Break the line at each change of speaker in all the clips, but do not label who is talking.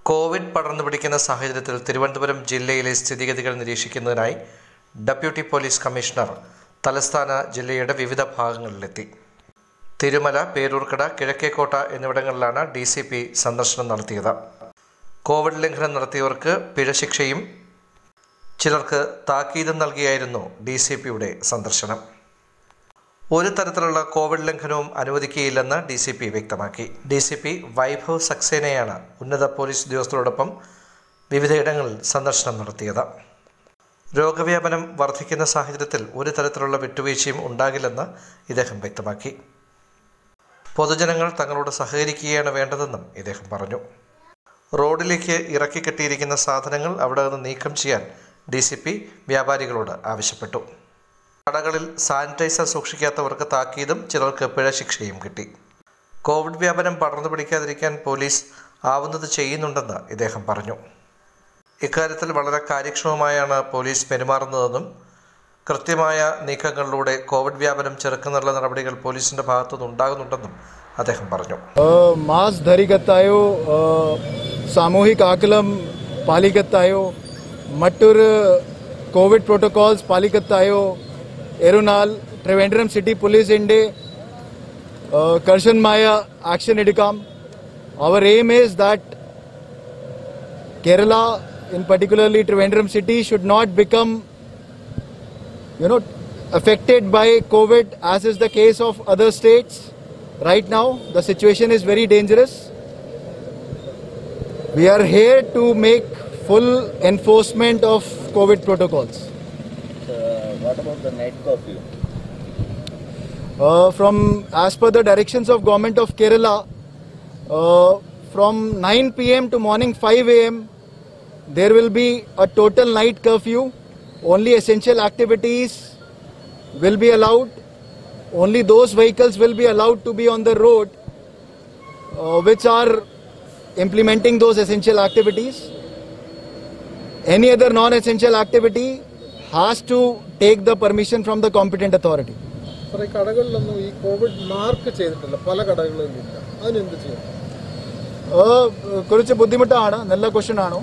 Covid പടർന്നു പിടിക്കുന്ന സാഹചര്യത്തിൽ തിരുവനന്തപുരം ജില്ലയിലെ സ്ഥിതിഗതികൾ നിരീക്ഷിക്കുന്നതിനായി ഡെപ്യൂട്ടി പോലീസ് കമ്മീഷണർ തലസ്ഥാന ജില്ലയുടെ വിവിധ ഭാഗങ്ങളിലെത്തി. തിരുമല, പേരൂർക്കട, കിഴക്കേക്കോട്ട എന്നിവിടങ്ങളിലാണ് DCP സന്ദർശനം നടത്തിയത്. കോവിഡ് ലംഘനം നടത്തിയവർക്ക് പിഴശിക്ഷയും ചിലർക്ക് താക്കീതും നൽകിയായിരുന്നു DCPയുടെ സന്ദർശനം. ഒരു തരത്തിലുള്ള കോവിഡ് ലംഘനവും അനുവദിക്കുകയില്ലെന്ന് DCP വ്യക്തമാക്കി. DCP വൈഭവ് സക്സേനയാണ് ഉന്നത പോലീസ് ഉദ്യോഗസ്ഥരോടൊപ്പം വിവിധയിടങ്ങളിൽ സന്ദർശനം നടത്തിയത്. രോഗവ്യാപനം വർദ്ധിക്കുന്ന സാഹചര്യത്തിൽ ഒരു തരത്തിലുള്ള വിട്ടുവീഴ്ചയും ഉണ്ടാകില്ലെന്ന് ഇദ്ദേഹം വ്യക്തമാക്കി. പൊതുജനങ്ങൾ തങ്ങളോട് സഹകരിക്കുകയാണ് വേണ്ടതെന്നും ഇദ്ദേഹം പറഞ്ഞു. റോഡിലേക്ക് ഇറക്കിക്കെട്ടിയിരിക്കുന്ന സാധനങ്ങൾ അവിടെ നിന്ന് നീക്കം ചെയ്യാൻ DCP വ്യാപാരികളോട് ആവശ്യപ്പെട്ടു. കടകളിൽ സാനിറ്റൈസർ സൂക്ഷിക്കാത്തവർക്ക് താക്കീതും ചിലർക്ക് പിഴശിക്ഷയും കിട്ടി. കോവിഡ് വ്യാപനം പടർന്നു പിടിക്കാതിരിക്കാൻ പോലീസ് ആവുന്നത് ചെയ്യുന്നുണ്ടെന്ന് ഇദ്ദേഹം പറഞ്ഞു. ഇക്കാര്യത്തിൽ വളരെ കാര്യക്ഷമമായാണ് പോലീസ് പെരുമാറുന്നതെന്നും കൃത്യമായ നീക്കങ്ങളിലൂടെ കോവിഡ് വ്യാപനം ചെറുക്കുന്നതിനുള്ള നടപടികൾ പോലീസിന്റെ ഭാഗത്തുനിന്ന് ഉണ്ടാകുന്നുണ്ടെന്നും അദ്ദേഹം പറഞ്ഞു.
മാസ്ക് ധരിക്കത്തായോ, സാമൂഹിക അകലം പാലിക്കത്തായോ, മറ്റൊരു കോവിഡ് പ്രോട്ടോകോൾസ് പാലിക്കത്തായോ എരുനാൽ ട്രിവാൻഡ്രം സിറ്റി പോലീസിന്റെ കർശനമായ ആക്ഷൻ എടുക്കാം. Our aim is that Kerala, in particularly Trivandrum city, should not become affected by COVID as is the case of other states. Right now the situation is very dangerous. We are here to make full enforcement of COVID protocols.
What about the night curfew?
As per the directions of Government of Kerala, from 9 PM to morning 5 AM, there will be a total night curfew. Only essential activities will be allowed. Only those vehicles will be allowed to be on the road which are implementing those essential activities. Any other non-essential activity has to take the permission from the competent authority.
Sir, കടകളിലൊന്നും ഈ Covid mark ചെയ്തിട്ടില്ല, പല കടകളിലും. അതിനെന്ത് ചെയ്യും?
കുറച്ച് ബുദ്ധിമുട്ടാണ്. നല്ല question ആണ്.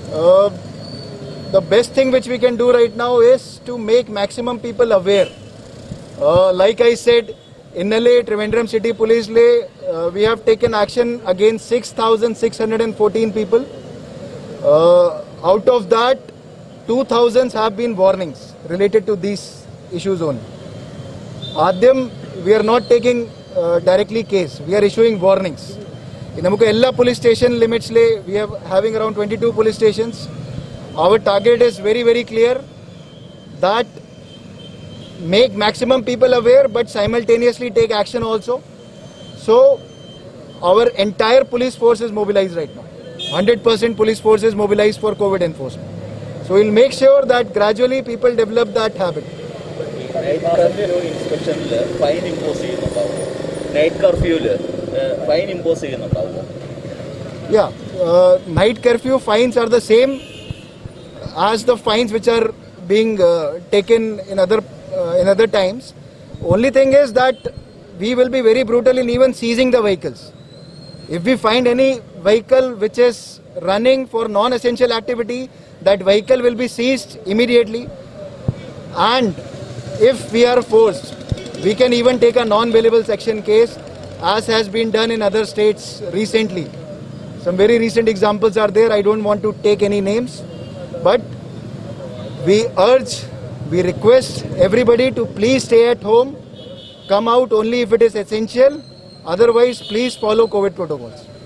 The best thing which we can do right now is to make maximum people aware. Like I said, innale Trivandrum City Police we have taken action against 6,614 people. Out of that, 2,000 have been warnings related to these issues only. Adhyam, we are not taking directly case. We are issuing warnings. In all police station limits, we are having around 22 police stations. Our target is very, very clear, that make maximum people aware but simultaneously take action also. So our entire police force is mobilized right now. 100% police force is mobilized for COVID enforcement. So we'll make sure that gradually people develop that habit.
Night curfew inspection fine impose ചെയ്യുന്നുണ്ടാവും. Night curfew fine impose ചെയ്യുന്നുണ്ടാവും.
Yeah, night curfew fines are the same as the fines which are being taken in other times. Only thing is that we will be very brutal in even seizing the vehicles. If we find any vehicle which is running for non-essential activity, that vehicle will be seized immediately. And if we are forced, we can even take a non-bailable section case, as has been done in other states recently. Some very recent examples are there. I don't want to take any names, but we request everybody to please stay at home. Come out only if it is essential. Otherwise, please follow COVID protocols.